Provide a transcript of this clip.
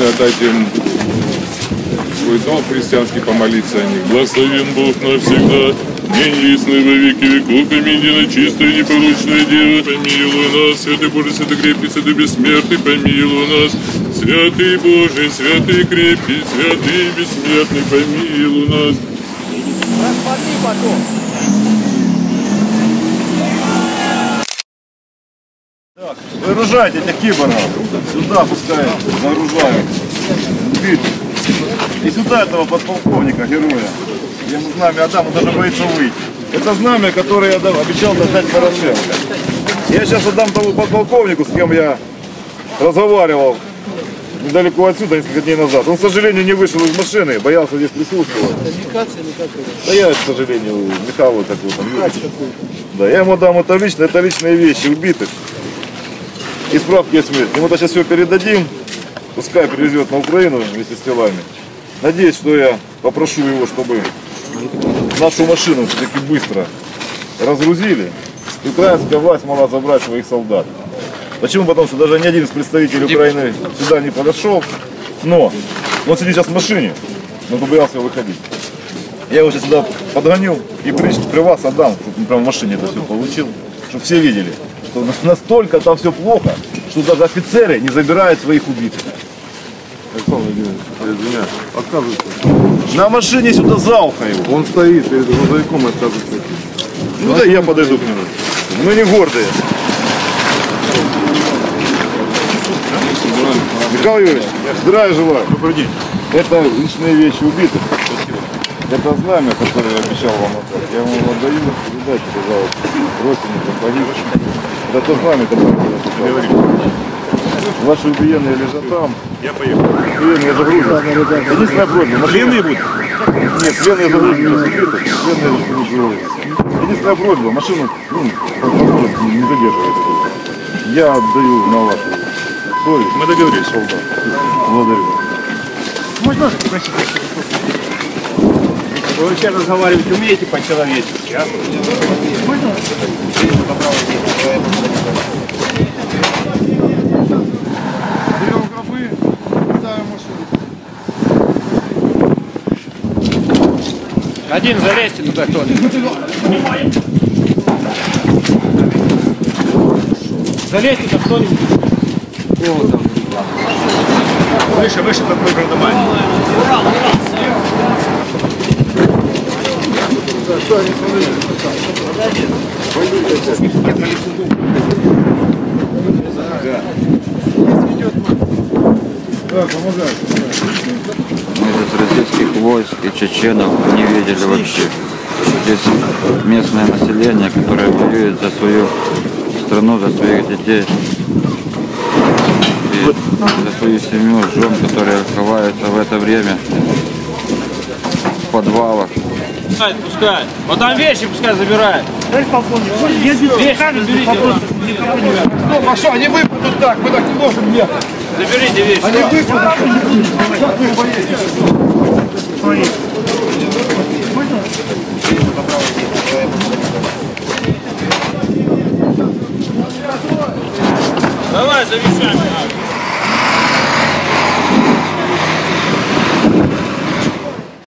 машины, отдайте им свой долг христианский, помолиться о них. Благословен Бог навсегда, ныне ясно во веки веков. Помилуй, чистая и непорочная Дева, помилуй нас. Святый Божий, святый крепкий, святый бессмертный, помилуй нас. Святый Божий, святый крепкий, святый бессмертный, помилуй нас. Распорти потом. Так, выгружайте этих киборгов. Сюда пускай загружают. И сюда этого подполковника, героя. Я ему знамя отдам, он даже боится выйти. Это знамя, которое я обещал отдать Порошенко. Я сейчас отдам тому подполковнику, с кем я разговаривал недалеко отсюда, несколько дней назад. Он, к сожалению, не вышел из машины, боялся здесь присутствовать. Да я, к сожалению, Михаила такой там. Да, я ему дам это личные вещи убитых. И справки о смерти. Ему сейчас все передадим, пускай привезет на Украину вместе с телами. Надеюсь, что я попрошу его, чтобы нашу машину все-таки быстро разгрузили. И украинская власть могла забрать своих солдат. Почему? Потому что даже ни один из представителей Украины сюда не подошел. Но он сидит сейчас в машине, но побоялся выходить. Я его сейчас сюда подгоню и при вас отдам, чтобы он прямо в машине это все получил, чтобы все видели, что настолько там все плохо, что даже офицеры не забирают своих убитых. Александр Владимирович, извиняюсь, отказывается. На машине сюда за ухо его. Он стоит перед грузовиком и отказывается. Ну да я подойду к нему. Мы не гордые. Михаил Юрьевич, здравия желаю. Добрый день. Это личные вещи убитых. Это знамя, которое я обещал вам отдать. Я вам его отдаю. Передайте, пожалуйста, родственникам, погибшим. Это то знамя, которое ваши убиенные лежат там. Я поехал. Пленные загрузят. Единственная просьба. Пленные будут? Нет, пленные загрузят. Пленные загрузят. Единственная просьба. Машину не задерживайте. Я отдаю на вашу совесть. Мы договорились. Солдат. Благодарю. Можно спросить? Вы вообще разговаривать умеете по-человечески, а? Можно? Берем гробы, ставим машину. Один залезьте туда, кто-нибудь. Залезьте там кто-нибудь. Выше подпрыгнем домой. Мы из российских войск и чеченов не видели вообще. Здесь местное население, которое воюет за свою страну, за своих детей. И за свою семью, жен, которые ховаются в это время в подвалах. Пускай. Вот там вещи пускай забирают. Вещи заберите. А что, они выпадут так, мы так не можем ехать. Заберите вещи. Они выпадут. Давай, завещаем.